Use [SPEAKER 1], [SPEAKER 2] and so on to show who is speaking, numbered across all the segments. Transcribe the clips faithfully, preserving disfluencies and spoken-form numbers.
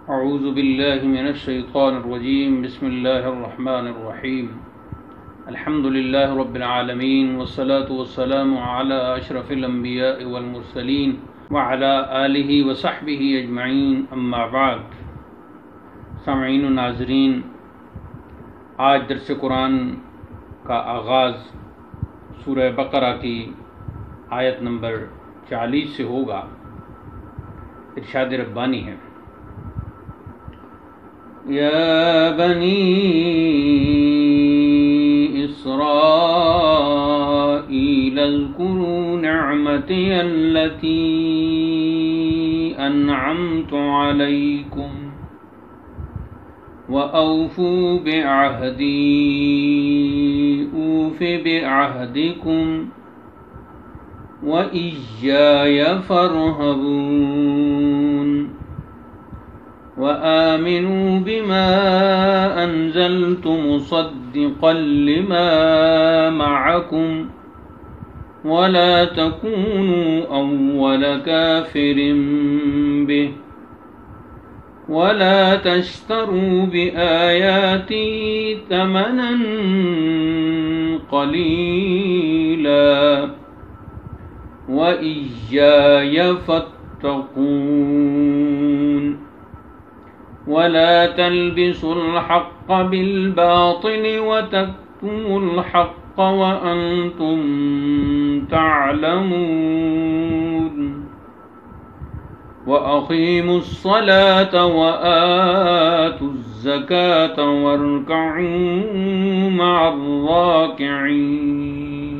[SPEAKER 1] اعوذ باللہ من الشیطان الرجیم بسم اللہ الرحمن الرحیم الحمد للہ رب العالمین والصلاة والسلام علی اشرف الانبیاء والمرسلین وعلی آلہ وصحبہ اجمعین اما بعد۔ سامعین و ناظرین، آج درس قرآن کا آغاز سورہ بقرہ کی آیت نمبر چالیس سے ہوگا۔ ارشاد ربانی ہے: یا بنی اسرائیل اذکروا نعمتی التی انعمت علیکم وأوفوا بعہدی اوف بعہدکم وإیای فارہبون وآمنوا بما أنزلت مصدقا لما معكم ولا تكونوا أول كافر به ولا تشتروا بآياتي ثمنا قليلا وإياي فاتقون ولا تلبسوا الحق بالباطل وتكتموا الحق وأنتم تعلمون وأقيموا الصلاة وآتوا الزكاة واركعوا مع الراكعين۔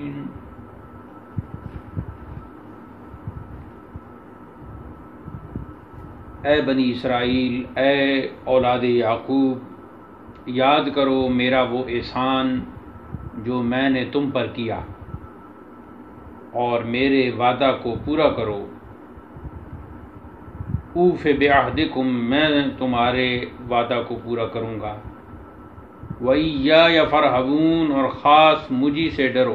[SPEAKER 1] اے بنی اسرائیل، اے اولاد یعقوب، یاد کرو میرا وہ احسان جو میں نے تم پر کیا، اور میرے وعدہ کو پورا کرو۔ اوف بعہدکم، میں تمہارے وعدہ کو پورا کروں گا۔ وإیای فارہبون، اور خاص مجھی سے ڈرو۔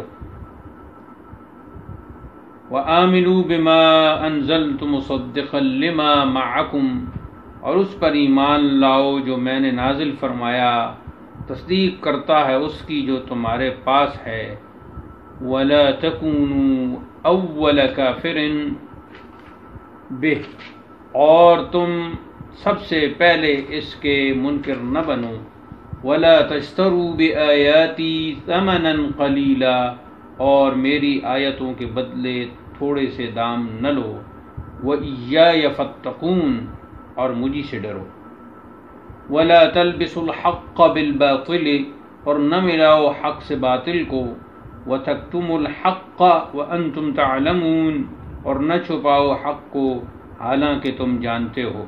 [SPEAKER 1] وآمنوا بما انزلت مصدقا لما معکم، اور اس پر ایمان لاؤ جو میں نے نازل فرمایا، تصدیق کرتا ہے اس کی جو تمہارے پاس ہے۔ ولا تکونوا اول کافر بہ، اور تم سب سے پہلے اس کے منکر نہ بنو۔ ولا تشتروا بآیاتی ثمنا قلیلا، اور میری آیتوں کے بدلے تھوڑے سے دام نہ لو۔ وإیای فاتقون، اور مجھی سے ڈرو۔ ولا تلبسوا الحق بالباطل، اور نہ ملاؤ حق سے باطل کو۔ وتکتموا الحق وانتم تعلمون، اور نہ چھپاؤ حق کو حالانکہ تم جانتے ہو۔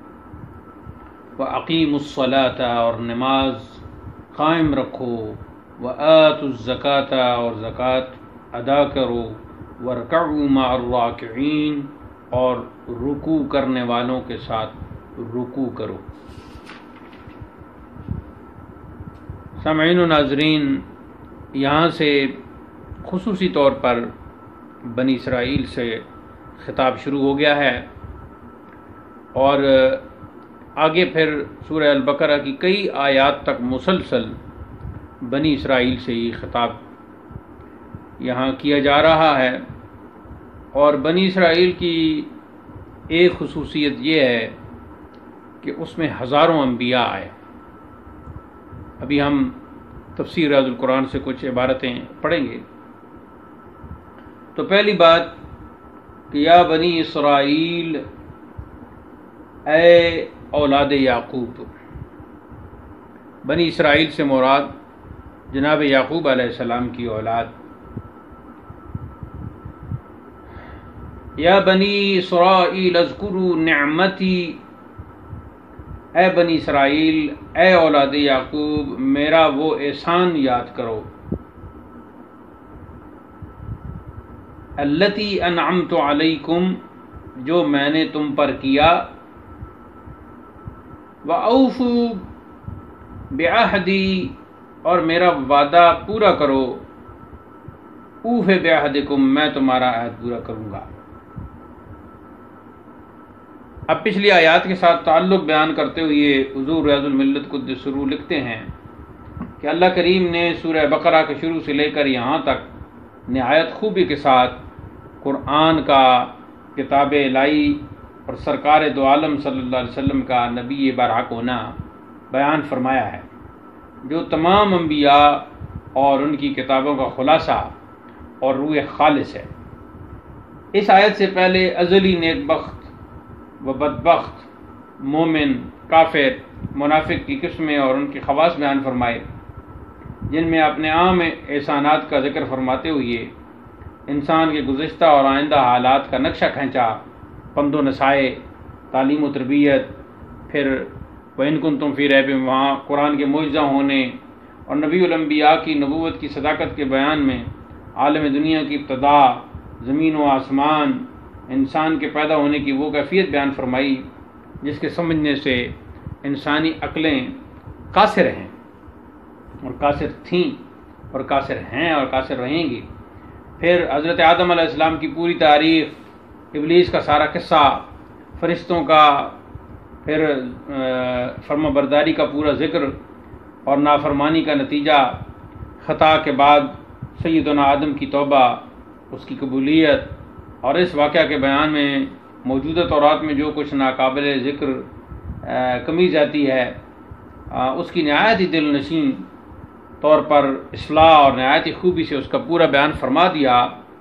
[SPEAKER 1] وأقیموا الصلاة، اور نماز قائم رکھو۔ وآتوا الزکاة، اور زکوٰۃ ادا کرو۔ وارکعوا مع الراکعین، اور رکوع کرنے والوں کے ساتھ رکوع کرو۔ سامعین و ناظرین، یہاں سے خصوصی طور پر بنی اسرائیل سے خطاب شروع ہو گیا ہے، اور آگے پھر سورہ البقرہ کی کئی آیات تک مسلسل بنی اسرائیل سے یہ خطاب یہاں کیا جا رہا ہے۔ اور بنی اسرائیل کی ایک خصوصیت یہ ہے کہ اس میں ہزاروں انبیاء آئے۔ ابھی ہم تفسیر ریاض القرآن سے کچھ عبارتیں پڑھیں گے۔ تو پہلی بات کہ یا بنی اسرائیل، اے اولاد یعقوب۔ بنی اسرائیل سے مراد جناب یعقوب علیہ السلام کی اولاد۔ یا بنی اسرائیل اذکروا نعمتی، اے بنی اسرائیل، اے اولاد یعقوب، میرا وہ احسان یاد کرو۔ التی انعمت علیکم، جو میں نے تم پر کیا۔ وأوفوا بعہدی، اور میرا وعدہ پورا کرو۔ اوف بعہدکم، میں تمہارا عہد پورا کروں گا۔ اب پچھلی آیات کے ساتھ تعلق بیان کرتے ہوئے حضور ریاض الملت قدس سرور لکھتے ہیں کہ اللہ کریم نے سورہ بقرہ کے شروع سے لے کر یہاں تک نہایت خوبی کے ساتھ قرآن کا کتاب الہی اور سرکار دو عالم صلی اللہ علیہ وسلم کا نبی برحق ہونا بیان فرمایا ہے، جو تمام انبیاء اور ان کی کتابوں کا خلاصہ اور روح خالص ہے۔ اس آیت سے پہلے ازلی نیک بخت و بدبخت، مومن، کافر، منافق کی قسمیں اور ان کے خواص بیان فرمائے، جن میں اپنے عام احسانات کا ذکر فرماتے ہوئے انسان کے گزشتہ اور آئندہ حالات کا نقشہ کھینچا، پند و نصائح، تعلیم و تربیت، پھر وَإِن كُنتُمْ فِي رَيْبٍ مِّنْهُ، وہاں قرآن کے معجزہ ہونے اور نبی الانبیاء کی نبوت کی صداقت کے بیان میں عالم دنیا کی ابتدا، زمین و آسمان، انسان کے پیدا ہونے کی وہ کیفیت بیان فرمائی جس کے سمجھنے سے انسانی عقلیں قاصر ہیں اور قاصر تھیں اور قاصر ہیں اور قاصر رہیں گی۔ پھر حضرت آدم علیہ السلام کی پوری تاریخ، ابلیس کا سارا قصہ، فرشتوں کا، پھر فرما برداری کا پورا ذکر اور نافرمانی کا نتیجہ، خطا کے بعد سیدنا آدم کی توبہ، اس کی قبولیت، اور اس واقعہ کے بیان میں موجودہ تورات میں جو کچھ ناقابل ذکر کمی جاتی ہے، اس کی نہایت ہی دل نشین طور پر اصلاح اور نہایت ہی خوبی سے اس کا پورا بیان فرما دیا۔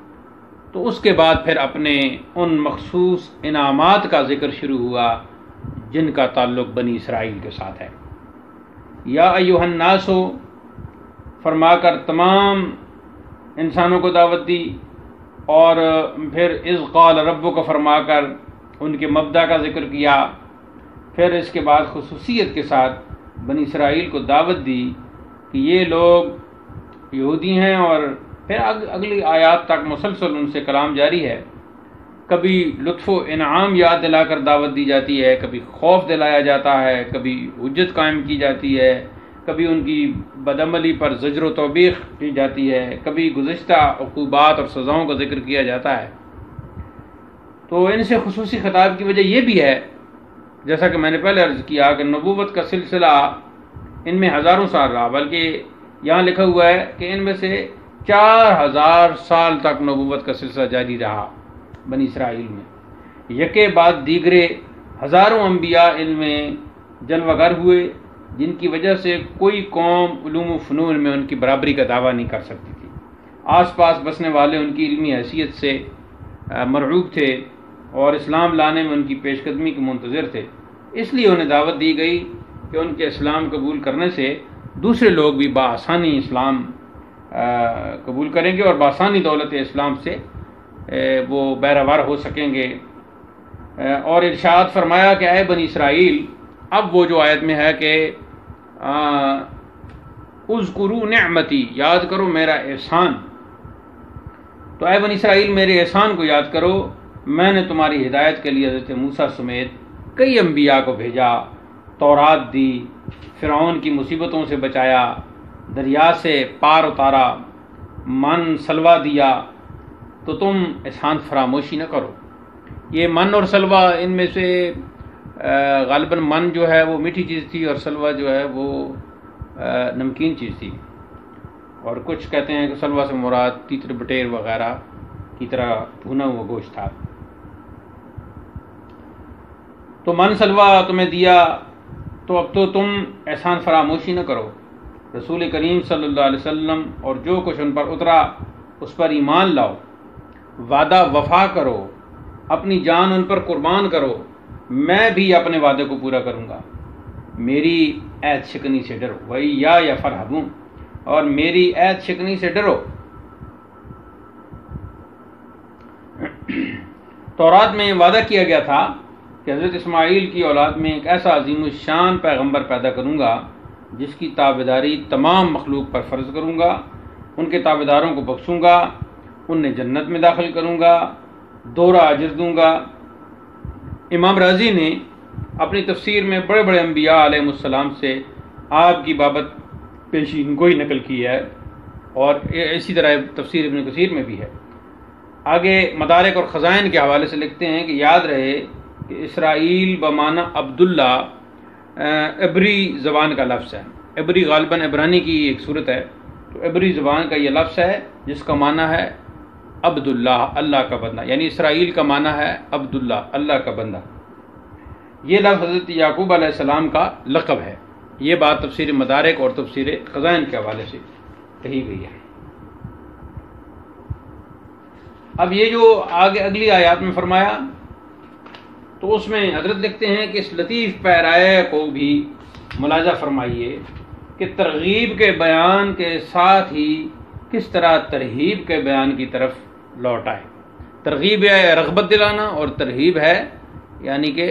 [SPEAKER 1] تو اس کے بعد پھر اپنے ان مخصوص انعامات کا ذکر شروع ہوا جن کا تعلق بنی اسرائیل کے ساتھ ہے۔ یا ایھا الناس فرما کر تمام انسانوں کو دعوت دی، اور پھر اذ قال ربک فرما کر ان کے مبدأ کا ذکر کیا، پھر اس کے بعد خصوصیت کے ساتھ بنی اسرائیل کو دعوت دی کہ یہ لوگ یہودی ہیں، اور پھر اگلی آیات تک مسلسل ان سے کلام جاری ہے۔ کبھی لطف و انعام یاد دلا کر دعوت دی جاتی ہے، کبھی خوف دلایا جاتا ہے، کبھی حجت قائم کی جاتی ہے، کبھی ان کی بدعملی پر زجر و توبیخ کی جاتی ہے، کبھی گزشتہ عقوبات اور سزاؤں کا ذکر کیا جاتا ہے۔ تو ان سے خصوصی خطاب کی وجہ یہ بھی ہے، جیسا کہ میں نے پہلے عرض کیا، کہ نبوت کا سلسلہ ان میں ہزاروں سال رہا، بلکہ یہاں لکھا ہوا ہے کہ ان میں سے چار ہزار سال تک نبوت کا سلسلہ جاری رہا بنی اسرائیل میں۔ یکے بعد دیگرے ہزاروں انبیاء ان میں جلوہ گر ہوئے، جن کی وجہ سے کوئی قوم علوم و فنون میں ان کی برابری کا دعویٰ نہیں کر سکتی تھی۔ آس پاس بسنے والے ان کی علمی حیثیت سے مرعوب تھے اور اسلام لانے میں ان کی پیش قدمی کے منتظر تھے، اس لیے انہیں دعوت دی گئی کہ ان کے اسلام قبول کرنے سے دوسرے لوگ بھی بآسانی اسلام قبول کریں گے اور بآسانی دولت اسلام سے وہ بیروار ہو سکیں گے۔ اور ارشاد فرمایا کہ اے بنی اسرائیل، اب وہ جو آیت میں ہے کہ اذکروا نعمتی، یاد کرو میرا احسان، تو اے بنی اسرائیل میرے احسان کو یاد کرو، میں نے تمہاری ہدایت کے لیے حضرت موسیٰ سمیت کئی انبیاء کو بھیجا، تورات دی، فرعون کی مصیبتوں سے بچایا، دریا سے پار اتارا، من سلوہ دیا، تو تم احسان فراموشی نہ کرو۔ یہ من اور سلوہ، ان میں سے غالباً من جو ہے وہ میٹھی چیز تھی اور سلوہ جو ہے وہ نمکین چیز تھی، اور کچھ کہتے ہیں کہ سلوہ سے مراد تیتر بٹیر وغیرہ کی طرح بھونا ہوا گوشت تھا۔ تو من سلوہ تمہیں دیا، تو اب تو تم احسان فراموشی نہ کرو، رسول کریم صلی اللہ علیہ وسلم اور جو کچھ ان پر اترا اس پر ایمان لاؤ، وعدہ وفا کرو، اپنی جان ان پر قربان کرو، میں بھی اپنے وعدے کو پورا کروں گا، میری عہد شکنی سے ڈرو، وہی یا یا فرحبون، اور میری عہد شکنی سے ڈرو۔ تورات میں وعدہ کیا گیا تھا کہ حضرت اسماعیل کی اولاد میں ایک ایسا عظیم الشان پیغمبر پیدا کروں گا جس کی تابعداری تمام مخلوق پر فرض کروں گا، ان کے تابعداروں کو بخشوں گا، انہیں جنت میں داخل کروں گا، دوہرا اجر دوں گا۔ امام رازی نے اپنی تفسیر میں بڑے بڑے انبیاء علیہ السلام سے آپ کی بابت پیشی گوئی نقل کی ہے، اور اسی طرح تفسیر ابن کثیر میں بھی ہے۔ آگے مدارک اور خزائن کے حوالے سے لکھتے ہیں کہ یاد رہے کہ اسرائیل بمعنی عبداللہ عبری زبان کا لفظ ہے. عبری غالباً عبرانی کی ایک صورت ہے، تو عبری زبان کا یہ لفظ ہے جس کا معنی ہے عبداللہ، اللہ کا بندہ، یعنی اسرائیل کا معنی ہے عبداللہ، اللہ کا بندہ. یہ لفظ حضرت یعقوب علیہ السلام کا لقب ہے. یہ بات تفسیر مدارک اور تفسیر خزائن کے حوالے سے کہی گئی ہے. اب یہ جو آگے اگلی آیات میں فرمایا تو اس میں حضرت لکھتے ہیں کہ اس لطیف پیرائے کو بھی ملاحظہ فرمائیے کہ ترغیب کے بیان کے ساتھ ہی کس طرح ترہیب کے بیان کی طرف لوٹ آئے. ترغیب ہے رغبت دلانا اور ترہیب ہے یعنی کہ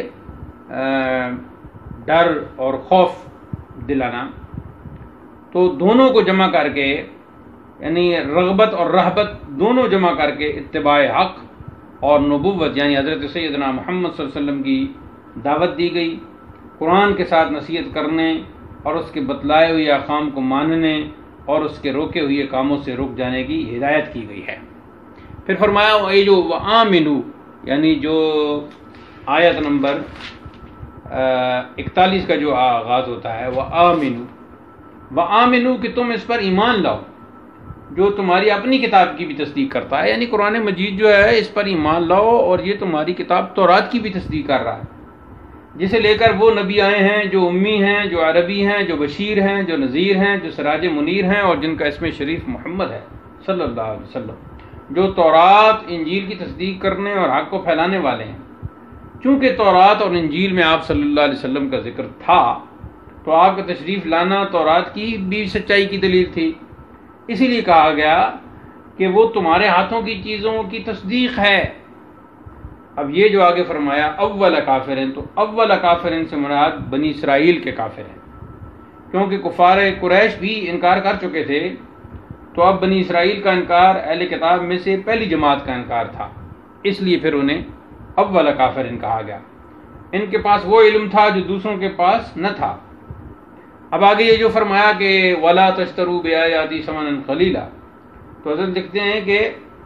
[SPEAKER 1] ڈر اور خوف دلانا. تو دونوں کو جمع کر کے یعنی رغبت اور رہبت دونوں جمع کر کے اتباع حق اور نبوت یعنی حضرت سیدنا محمد صلی اللہ علیہ وسلم کی دعوت دی گئی. قرآن کے ساتھ نصیحت کرنے اور اس کے بتلائے ہوئے احکام کو ماننے اور اس کے روکے ہوئے کاموں سے رک جانے کی ہدایت کی گئی ہے. پھر فرمایا یہ جو وآمنو یعنی جو آیت نمبر اکتالیس کا جو آغاز ہوتا ہے وآمنو وآمنو کہ تم اس پر ایمان لاؤ جو تمہاری اپنی کتاب کی بھی تصدیق کرتا ہے، یعنی قرآن مجید جو ہے اس پر ایمان لاؤ اور یہ تمہاری کتاب تورات کی بھی تصدیق کر رہا ہے جسے لے کر وہ نبی آئے ہیں جو امی ہیں، جو عربی ہیں، جو بشیر ہیں، جو نذیر ہیں، جو سراج منیر ہیں اور جن کا اسم شریف محمد ہے صلی اللہ علیہ وسلم، جو تورات انجیل کی تصدیق کرنے اور حق کو پھیلانے والے ہیں. چونکہ تورات اور انجیل میں آپ صلی اللہ علیہ وسلم کا ذکر تھا تو آپ کا تشریف لانا تورات کی بھی سچائی کی دلیل تھی، اسی لیے کہا گیا کہ وہ تمہارے ہاتھوں کی چیزوں کی تصدیق ہے. اب یہ جو آگے فرمایا اول کافرین، تو اول کافرین سے مراد بنی اسرائیل کے کافر ہیں، کیونکہ کفار قریش بھی انکار کر چکے تھے، تو اب بنی اسرائیل کا انکار اہل کتاب میں سے پہلی جماعت کا انکار تھا، اس لیے پھر انہیں اول کافرین کہا گیا. ان کے پاس وہ علم تھا جو دوسروں کے پاس نہ تھا. اب آگے یہ جو فرمایا کہ ولا تشتروا بآیاتی ثمنا قلیلا، تو حضرت لکھتے ہیں کہ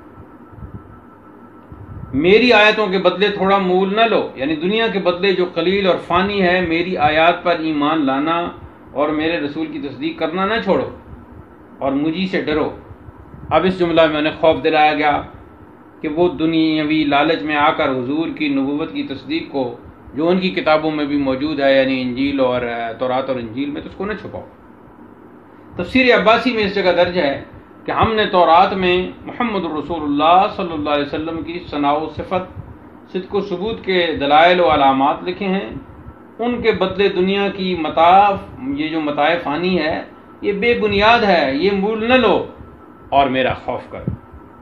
[SPEAKER 1] میری آیتوں کے بدلے تھوڑا مول نہ لو، یعنی دنیا کے بدلے جو قلیل اور فانی ہے میری آیات پر ایمان لانا اور میرے رسول کی تصدیق کرنا نہ چھوڑو اور مجھے سے ڈرو. اب اس جملہ میں انہیں خوف دلایا گیا کہ وہ دنیاوی لالچ میں آ کر حضور کی نبوت کی تصدیق کو جو ان کی کتابوں میں بھی موجود ہے یعنی انجیل اور تورات اور انجیل میں، تو اس کو نہ چھپاؤ. تفسیر عباسی میں اس جگہ درج ہے کہ ہم نے تورات میں محمد رسول اللہ صلی اللہ علیہ وسلم کی ثناء و صفت، صدق و ثبوت کے دلائل و علامات لکھے ہیں، ان کے بدلے دنیا کی متاع، یہ جو متاع فانی ہے یہ بے بنیاد ہے، یہ مول نہ لو اور میرا خوف کرو.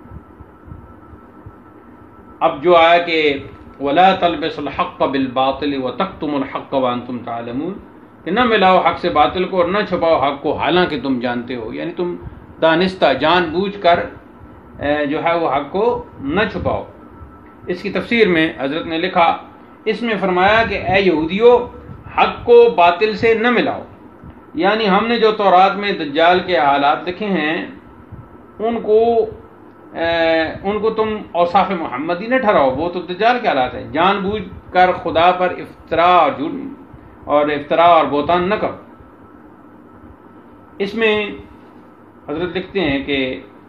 [SPEAKER 1] اب جو آیا کہ وَلَا تَلْبِسُوا الْحَقَّ بِالْبَاطِلِ وَتَكْتُمُوا الْحَقَّ وَأَنْتُمْ تَعْلَمُونَ کہ نہ ملاؤ حق سے باطل کو اور نہ چھپاؤ حق کو حالانکہ تم جانتے ہو، یعنی تم دانستہ جان بوجھ کر جو ہے وہ حق کو نہ چھپاؤ. اس کی تفسیر میں حضرت نے لکھا، اس میں فرمایا کہ اے یہودیو حق کو باطل سے نہ ملاؤ، یعنی ہم نے جو تورات میں دجال کے حالات لکھے ہیں ان کو ان کو تم اوصاف محمدی نہ ٹھہراؤ، وہ تو دجال کے حالات ہیں. جان بوجھ کر خدا پر افطرا اور جھوٹ اور افطرا اور بہتان نہ کرو. اس میں حضرت لکھتے ہیں کہ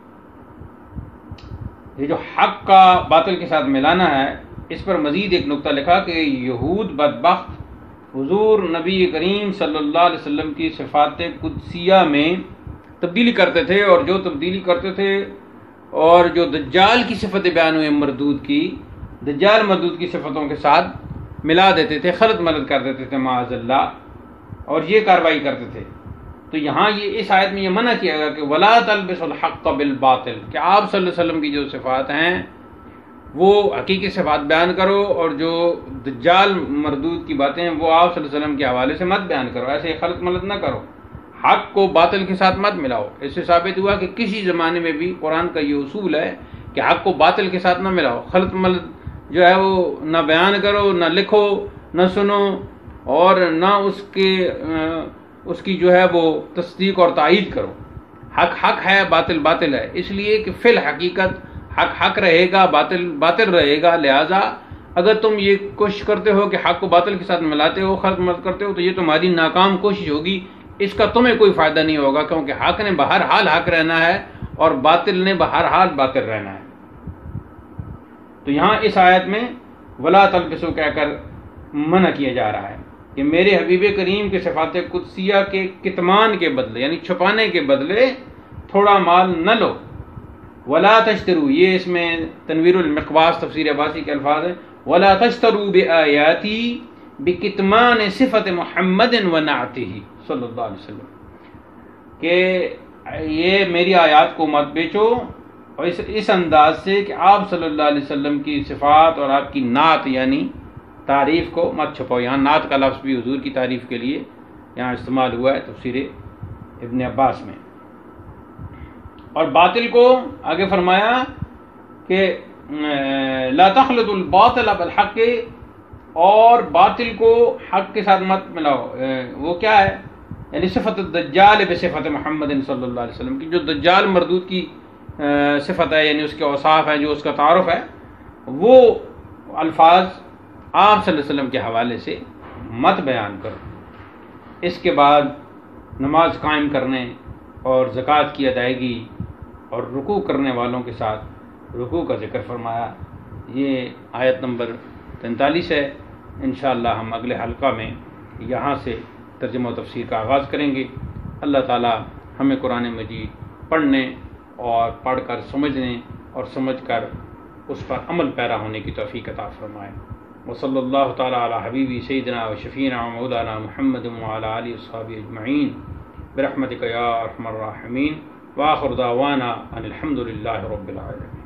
[SPEAKER 1] یہ جو حق کا باطل کے ساتھ ملانا ہے، اس پر مزید ایک نقطہ لکھا کہ یہود بدبخت حضور نبی کریم صلی اللہ علیہ وسلم کی صفات قدسیہ میں تبدیلی کرتے تھے، اور جو تبدیلی کرتے تھے اور جو دجال کی صفت بیان ہوئے مردود کی، دجال مردود کی صفتوں کے ساتھ ملا دیتے تھے، خلط ملط کر دیتے تھے معاذ اللہ، اور یہ کارروائی کرتے تھے. تو یہاں یہ اس آیت میں یہ منع کیا گیا کہ ولا تلبسوا الحق بالباطل، کہ آپ صلی اللہ علیہ وسلم کی جو صفات ہیں وہ حقیقی صفات بیان کرو اور جو دجال مردود کی باتیں ہیں وہ آپ صلی اللہ علیہ وسلم کے حوالے سے مت بیان کرو، ایسے خلط ملط نہ کرو، حق کو باطل کے ساتھ مت ملاؤ. اس سے ثابت ہوا کہ کسی زمانے میں بھی قرآن کا یہ اصول ہے کہ حق کو باطل کے ساتھ نہ ملاؤ، خلط ملط جو ہے وہ نہ بیان کرو، نہ لکھو، نہ سنو، اور نہ اس کے اس کی جو ہے وہ تصدیق اور تائید کرو. حق حق ہے، باطل باطل ہے، اس لیے کہ فی الحقیقت حق حق رہے گا، باطل باطل رہے گا، لہذا اگر تم یہ کوشش کرتے ہو کہ حق کو باطل کے ساتھ ملاتے ہو، خلط مت کرتے ہو، تو یہ تمہاری ناکام کوشش ہوگی، اس کا تمہیں کوئی فائدہ نہیں ہوگا، کیونکہ حق نے بہرحال حق رہنا ہے اور باطل نے بہرحال باطل رہنا ہے۔ تو یہاں اس آیت میں ولا تلبسو کہہ کر منع کیا جا رہا ہے کہ میرے حبیب کریم کے صفات قدسیہ کے کتمان کے بدلے، یعنی چھپانے کے بدلے تھوڑا مال نہ لو۔ ولا تشترو، یہ اس میں تنویر المقباس تفسیر عباسی کے الفاظ ہیں، ولا تشترو بآیاتی بکتمان صفت محمد ونعتہ صلی اللہ علیہ وسلم، کہ یہ میری آیات کو مت بیچو اور اس اس انداز سے کہ آپ صلی اللہ علیہ وسلم کی صفات اور آپ کی نعت یعنی تعریف کو مت چھپاؤ۔ یہاں نعت کا لفظ بھی حضور کی تعریف کے لیے یہاں استعمال ہوا ہے تفسیر ابن عباس میں۔ اور باطل کو آگے فرمایا کہ لا تخلط الباطل بالحق، اور باطل کو حق کے ساتھ مت ملاؤ۔ وہ کیا ہے؟ یعنی صفت الدجال بصفت محمد صلی اللہ علیہ وسلم کی، جو دجال مردود کی صفت ہے، یعنی اس کے اوصاف ہے، جو اس کا تعارف ہے، وہ الفاظ آپ صلی اللہ علیہ وسلم کے حوالے سے مت بیان کرو۔ اس کے بعد نماز قائم کرنے اور زکوٰۃ کی ادائیگی اور رکوع کرنے والوں کے ساتھ رکوع کا ذکر فرمایا۔ یہ آیت نمبر تینتالیس ہے۔ انشاءاللہ ہم اگلے حلقہ میں یہاں سے ترجمہ و تفسیر کا آغاز کریں گے۔ اللہ تعالی ہمیں قرآن مجید پڑھنے اور پڑھ کر سمجھنے اور سمجھ کر اس پر عمل پیرا ہونے کی توفیق عطا فرمائے۔ وصلی اللہ تعالی علی حبیبی سیدنا و شفیعنا و مولانا محمد وعلی آلہ وصحبہ اجمعین برحمتک یا ارحم الراحمین، وآخر دعوانا ان الحمد للہ رب العالمین۔